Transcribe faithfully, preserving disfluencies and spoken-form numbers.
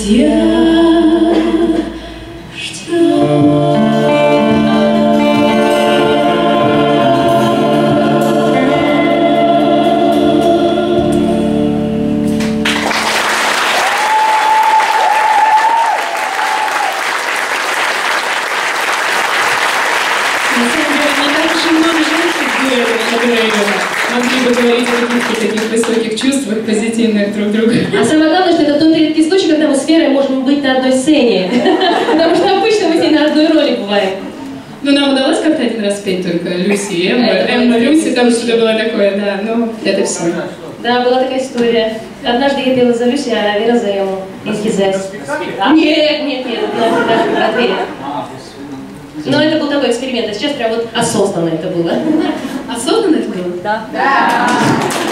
тебя ждет. Могли бы говорить о каких-то таких высоких чувствах, позитивных друг друга. А самое главное, что это тот редкий случай, когда мы с Верой можем быть на одной сцене. Потому что обычно мы с ней на одной роли бываем. Ну, нам удалось как-то один раз петь только Люси и Эмма. Эмма, Люси, там что-то было такое, да, ну, это все. Да, была такая история. Однажды я пела за Люси, а Вера за Эмму. Из Хизес. Нет, нет, нет, на, на двери. Но это был такой эксперимент, а сейчас прям вот осознанно это было. Осознанно это было? Да. Да.